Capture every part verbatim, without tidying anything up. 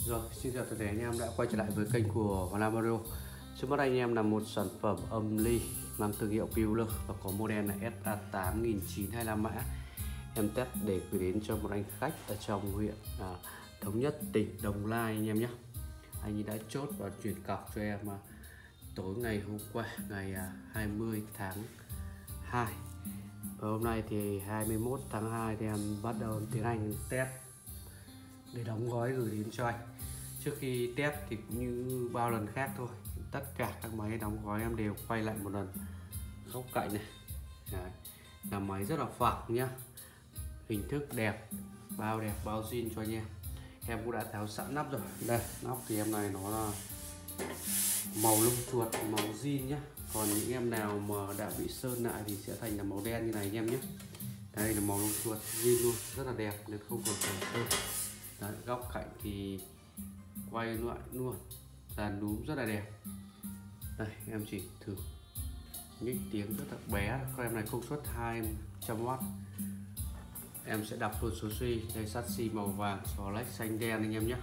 Rồi, xin chào tất cả anh em đã quay trở lại với kênh của Hoàng Lam Audio. Trước mắt anh em là một sản phẩm âm ly mang thương hiệu Peeler và có model là S A tám nghìn chín trăm hai mươi lăm mã. Em test để gửi đến cho một anh khách ở trong huyện à, Thống Nhất, tỉnh Đồng Nai anh em nhé. Anh ấy đã chốt và chuyển cọc cho em à, tối ngày hôm qua, ngày à, hai mươi tháng hai. Và hôm nay thì hai mươi mốt tháng hai thì em bắt đầu tiến hành test để đóng gói gửi đến cho anh. Trước khi test thì cũng như bao lần khác thôi, tất cả các máy đóng gói em đều quay lại một lần góc cạnh này. Đấy, là máy rất là phẳng nhá, hình thức đẹp, bao đẹp, bao zin cho anh em. Em cũng đã tháo sẵn nắp rồi. Đây, nắp thì em này nó là màu lông chuột, màu zin nhá. Còn những em nào mà đã bị sơn lại thì sẽ thành là màu đen như này anh em nhé. Đây là màu lông chuột zin luôn, rất là đẹp nên không còn phải sơn. Đấy, góc cạnh thì quay lại luôn, dàn núm rất là đẹp. Đây em chỉ thử nhích tiếng rất là bé, con em này công suất hai trăm oát. Em sẽ đọc luôn số suy. Đây, sắt xi màu vàng, xò lách xanh đen anh em nhé.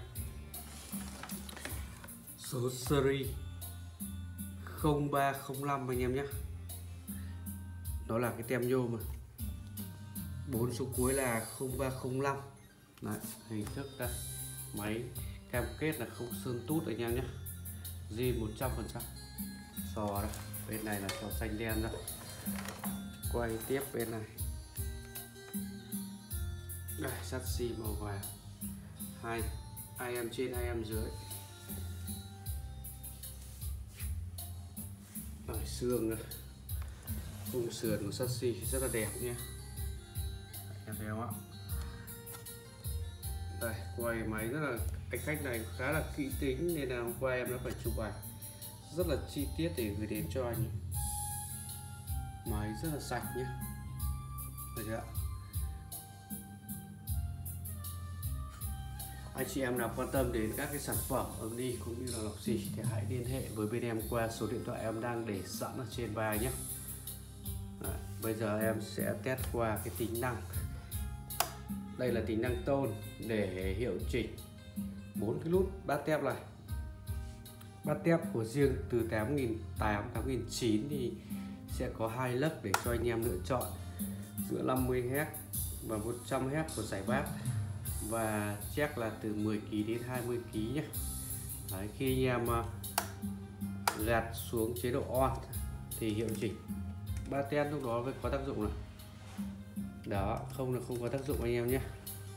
Số series không ba không năm anh em nhé. Đó là cái tem nhôm mà. Bốn số cuối là không ba không năm. Đấy, hình thức đây. Máy cam kết là không sơn tút anh em nhé. Zin một trăm phần trăm. Sò đây, bên này là sò xanh đen đó. Quay tiếp bên này. Đây, sắt xi màu vàng. Hai, hai em trên, hai em dưới. Ở xương đây. Khung sườn của sắt xi rất là đẹp nhé. Em thấy không ạ? Đây, quay máy rất là, anh khách này khá là kỹ tính nên là hôm qua em đã phải chụp ảnh rất là chi tiết để gửi đến cho anh. Máy rất là sạch nhé. Được chưa ạ? Anh chị em nào quan tâm đến các cái sản phẩm âm ly cũng như là lọc xì thì hãy liên hệ với bên em qua số điện thoại em đang để sẵn ở trên bài nhé. Đấy, bây giờ em sẽ test qua cái tính năng. Đây là tính năng tone để hiệu chỉnh bốn cái nút bát tép này. Bát tép của riêng từ tám nghìn tám trăm, tám nghìn chín trăm thì sẽ có hai lớp để cho anh em lựa chọn giữa năm mươi héc và một trăm héc của giải bát, và check là từ mười ki lô gam đến hai mươi ki lô gam nhé. Đấy, khi anh em gạt xuống chế độ on thì hiệu chỉnh bát tép lúc đó mới có tác dụng này. Đó, không là không có tác dụng anh em nhé.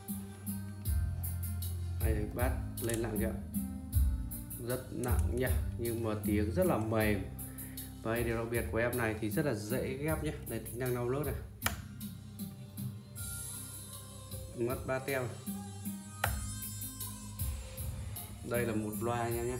Đây, bát lên nặng chưa? Rất nặng nha, nhưng mà tiếng rất là mềm. Và điều đặc biệt của em này thì rất là dễ ghép nhé. Đây, tính năng download này. Mất ba teo. Đây là một loa anh em nhé.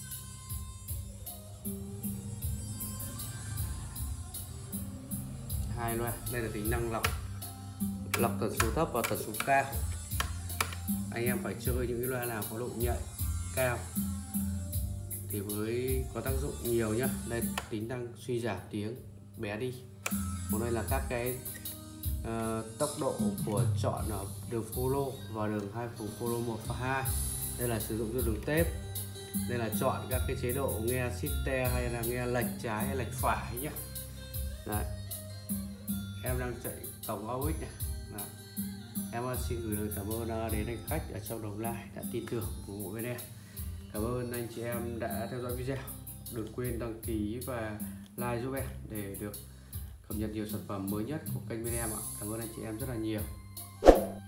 Hai loa. Đây là tính năng lọc lọc tần số thấp và tần số cao. Anh em phải chơi những cái loa nào có độ nhạy cao thì mới có tác dụng nhiều nhá. Đây, tính năng suy giảm tiếng bé đi. Còn đây là các cái uh, tốc độ của chọn ở đường follow và đường hai vùng follow một và hai. Đây là sử dụng cho đường tép. Đây là chọn các cái chế độ nghe shifter hay là nghe lệch trái hay lệch phải nhé. Đấy, em đang chạy tổng a u ích này. Đấy, em xin gửi lời cảm ơn đến anh khách ở trong Đồng Nai đã tin tưởng ủng hộ bên em. Cảm ơn anh chị em đã theo dõi video. Đừng quên đăng ký và like giúp em để được cập nhật nhiều sản phẩm mới nhất của kênh bên em ạ. Cảm ơn anh chị em rất là nhiều.